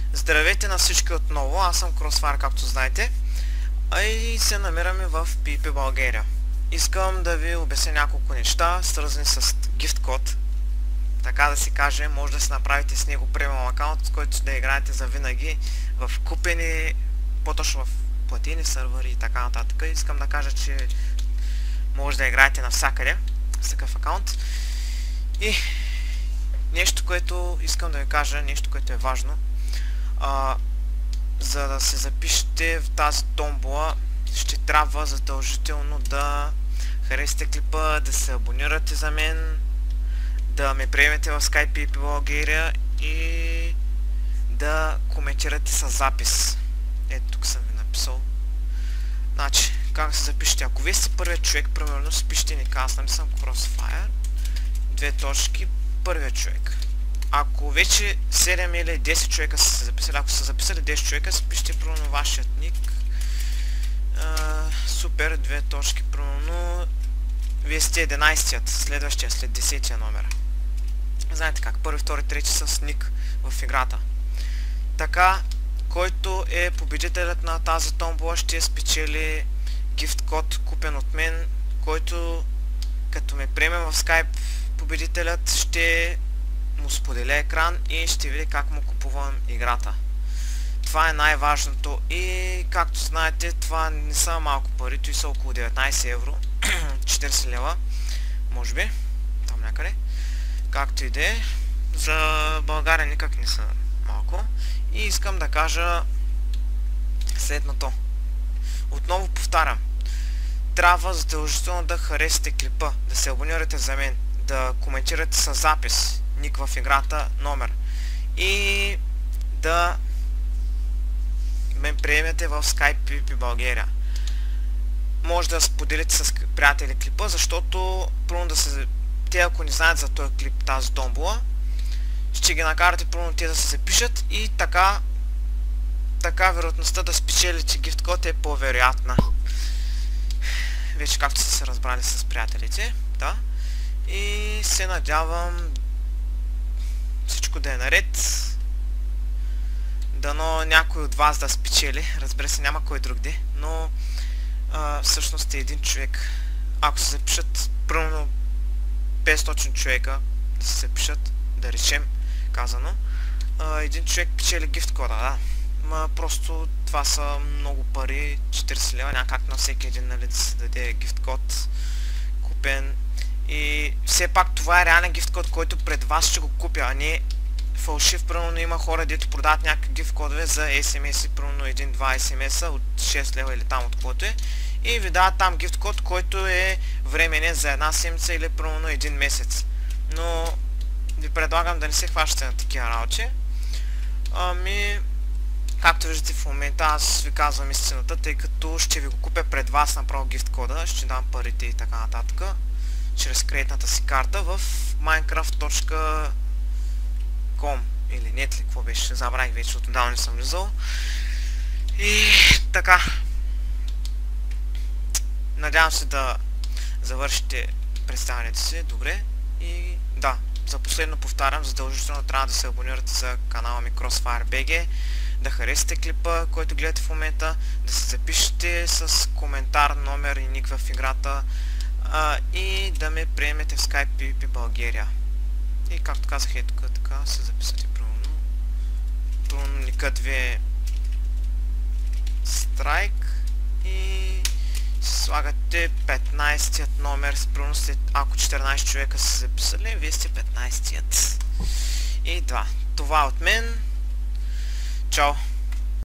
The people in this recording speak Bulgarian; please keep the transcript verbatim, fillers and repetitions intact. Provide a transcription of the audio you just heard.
Здравейте на всички отново, аз съм Crossfire, както знаете, а и се намираме в пи ви пи България. Искам да ви обясня няколко неща, свързани с гифт код. Така да си каже, може да си направите с него премиум акаунт, с който да играете за винаги в купени, по-точно в платени сървъри и така нататък. Искам да кажа, че може да играете навсякъде с такъв акаунт. И нещо, което искам да ви кажа, нещо, което е важно. А, за да се запишете в тази томбола, ще трябва задължително да харесате клипа, да се абонирате за мен, да ме приемете в Skype пи ви пи България и да коментирате с запис. Ето тук съм ви написал. Значи, как се запишете? Ако вие сте първият човек, примерно си пишете ни казвам, съм Crossfire, две точки, първият човек. Ако вече седем или десет човека са се записали, ако са записали десет човека, си пишете примерно вашият ник. А, супер, две точки, примерно. Вие сте единайсетият, следващия, след десетия номер. Знаете как, първи, втори, трети с ник в играта. Така, който е победителят на тази томбола, ще спечели гифт код, купен от мен, който като ме приеме в Skype, победителят ще му споделя екран и ще види как му купувам играта. Това е най-важното и както знаете, това не са малко пари, и са около деветнайсет евро, четирийсет лева, може би, там някъде. Както и да е, за България никак не са малко. И искам да кажа следното. Отново повтарям, трябва задължително да харесате клипа, да се абонирате за мен, да коментирате с запис, ник в играта, номер и да ме приемете в Skype пи ви пи България. Може да споделите с приятели клипа, защото първо да се... те ако не знаят за този клип, тази томбола, ще ги накарате първо те да се запишат и така така вероятността да спечелите гифт код е по-вероятна. Вече както сте се разбрали с приятелите, да. И се надявам всичко да е наред. Дано някой от вас да спечели. Разбира се, няма кой друг де, но а, всъщност е един човек. Ако се запишат примерно петстотин човека да се запишат, да речем казано, а, един човек печели гифт кода, да. Ма просто това са много пари, четирийсет лева, някак на всеки един, нали, да се даде гифт код купен. И все пак това е реален гифт код, който пред вас ще го купя, а не фалшив. Примерно има хора, дето продават някакви гифт кодове за ес ем ес, примерно един-два ес ем ес-а от шест лева или там от каквото е. И ви дават там гифт код, който е временен за една седмица или примерно един месец. Но ви предлагам да не се хващате на такива работи. Ами, както виждате в момента, аз ви казвам истината, тъй като ще ви го купя пред вас направо гифт кода, ще дам парите и така нататък, чрез кредитната си карта в minecraft точка com или нет ли, какво беше, забравих вече, от отдавна не съм влизал. И така. Надявам се да завършите представянето си добре и да, за последно повтарям, задължително трябва да се абонирате за канала ми Crossfire би джи, да харесате клипа, който гледате в момента, да се запишете с коментар, номер и ник в играта а, и да ме приемете в Skype пи ви пи България. И както казах, е тук, така се записате правилно. Правилно никът ви е страйк и слагате петнайсетият номер, спрямо след, ако четиринайсет човека са записали, вие сте петнайсетият. И да, това от мен. Чао!